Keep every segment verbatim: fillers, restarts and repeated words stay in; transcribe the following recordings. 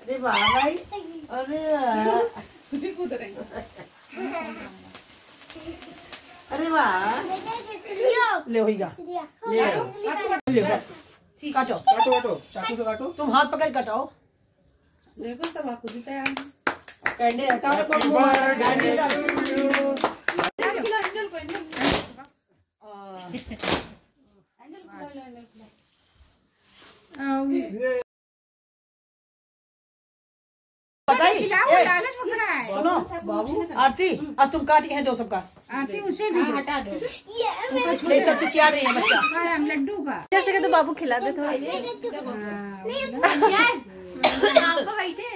अरे वाह भाई, अरे अरे वाह, ले होगा, ले ले काटो काटो काटो, चाकू से काटो, तुम हाथ पकड़ काटो। देखो सब आपको जीता है। कैंडे हटाओ को कैंडे डालो। एंजल को एंजल को एंजल सुनो बाबू, आरती अब तुम काट के हैं दो सबका। आरती उसे भी हटा दो, ये सब चीज चिढ़ रही है बच्चा। लड्डू का जैसे कि तो बाबू खिला दे थोड़ा। आपको बैठे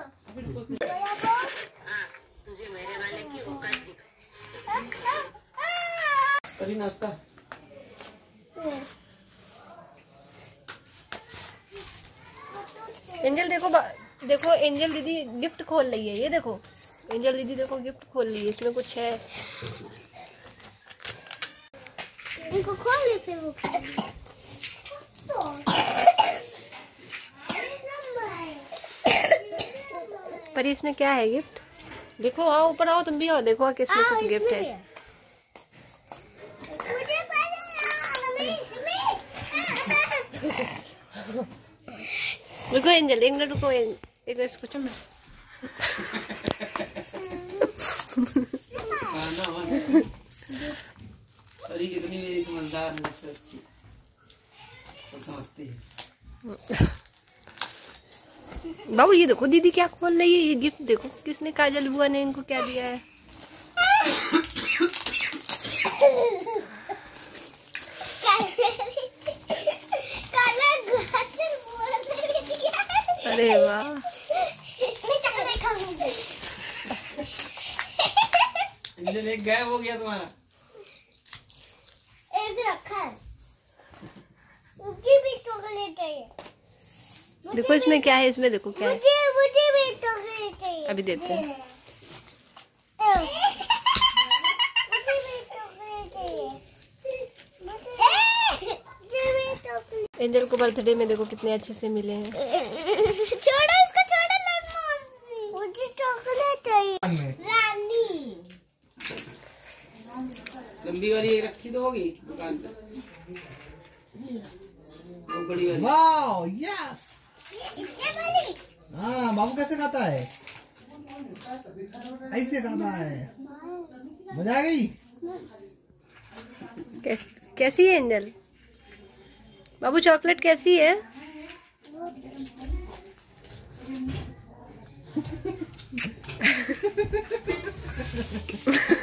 तुझे मेरे वाले की औकात दिखाई। करी नाश्ता। एंजल देखो, देखो एंजल दीदी गिफ्ट खोल रही है। ये देखो एंजल दीदी देखो गिफ्ट खोल रही है, इसमें कुछ है। इनको खोल ले फिर वो। पर इसमें क्या है गिफ्ट? देखो आओ ऊपर आओ, तुम भी आओ, देखो किसमें कुछ गिफ्ट है। रुको एंजल, एक मिनट रुको, एक मिनट इसको चल। सॉरी कितनी मेरी समझदार है, सबसे अच्छी, सब समझती है। बाबू ये देखो दीदी क्या खोल रही है, ये गिफ्ट देखो किसने, काजल बुआ ने इनको क्या दिया है। अरे वाह, एक गायब हो गया तुम्हारा, एक रखा है, मुझे भी चॉकलेट चाहिए। देखो इसमें क्या है, इसमें देखो क्या है। मुझे मुझे भी चॉकलेट चाहिए। अभी देते हैं। मुझे भी चॉकलेट चाहिए। मुझे भी चॉकलेट। एंजल को बर्थडे में देखो कितने अच्छे से मिले हैं। छोड़ो इसको, छोड़ो लड्डू। मुझे चॉकलेट चाहिए। रानी लंबी वाली एक रखी तो होगी दुकान पे, वो बड़ी वाली। वाओ यस, इतने बड़ी। हाँ बाबू कैसे खाता है, ऐसे खाता है, मजा आ गई। कैस, कैसी है एंजल? बाबू चॉकलेट कैसी है?